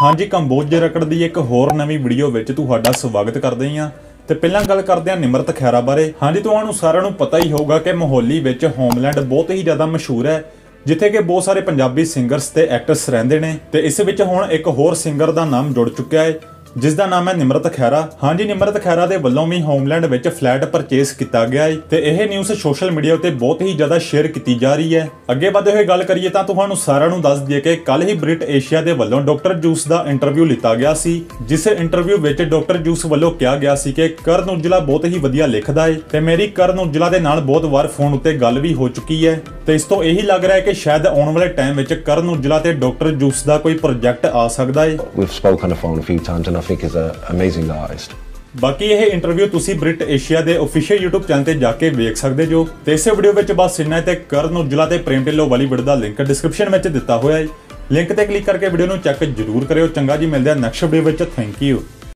हाँ जी, ਕੰਬੋਜ ਰਕੜ ਦੀ ਇੱਕ ਹੋਰ ਨਵੀਂ ਵੀਡੀਓ ਵਿੱਚ ਤੁਹਾਡਾ ਸਵਾਗਤ ਕਰਦੇ ਹਾਂ। ਤੇ ਪਹਿਲਾਂ ਗੱਲ ਕਰਦੇ ਹਾਂ ਨਿਮਰਤ ਖੈਰਾ ਬਾਰੇ। ਹਾਂਜੀ, ਤੁਹਾਨੂੰ ਸਾਰਿਆਂ ਨੂੰ ਪਤਾ ਹੀ ਹੋਊਗਾ ਕਿ ਮੋਹਾਲੀ ਵਿੱਚ ਹੋਮਲੈਂਡ ਬਹੁਤ ਹੀ ਜ਼ਿਆਦਾ ਮਸ਼ਹੂਰ ਹੈ, ਜਿੱਥੇ ਕਿ ਬਹੁਤ ਸਾਰੇ ਪੰਜਾਬੀ ਸਿੰਗਰਸ ਤੇ ਐਕਟਰਸ ਰਹਿੰਦੇ ਨੇ। ਤੇ ਇਸ ਵਿੱਚ ਹੁਣ ਇੱਕ ਹੋਰ ਸਿੰਗਰ ਦਾ ਨਾਮ ਜੁੜ ਚੁੱਕਿਆ ਹੈ, जिस दा नाम है निमरत खैरा। हाँ जी, निमरत खैरा दे वल्लों भी होमलैंड विच फ्लैट परचेस किया गया है ते यह न्यूज़ सोशल मीडिया उत्ते बहुत ही ज़्यादा शेयर की जा रही है। अगे बढ़ते हुए गल करिए तां तुहानूं सारिआं नूं दस दईए कि कल ही ब्रिट एशिया दे वल्लों डॉक्टर जूस का इंटरव्यू लिता गया सी, जिस इंटरव्यू विच डॉक्टर जूस वल्लों कहा गया सी कि करण औजला बहुत ही वधिया लिखदा है ते मेरी करण औजला दे नाल बहुत वार फोन उत्ते गल भी हो चुकी है। तो इस तो यही लग रहा है कि शायद आने वाले टाइम विच करण औजला ते डॉक्टर जूस का कोई प्रोजेक्ट आ सकता है। We've spoken on the phone a few times and I think he's an amazing artist. बाकी यह इंटरव्यू तुसी ब्रिट एशिया के ऑफिशियल यूट्यूब चैनल पर जाके वेख सकते जो। तो इस वीडियो में बस इन्ना है। करण औजला ते प्रेम ढिल्लों वाली वीडियो का लिंक डिस्क्रिप्शन में दिता हुआ है, लिंक पर क्लिक करके वीडियो को चेक जरूर करो। चंगा जी, मिलते हैं नैक्सट वीडियो में। Thank you.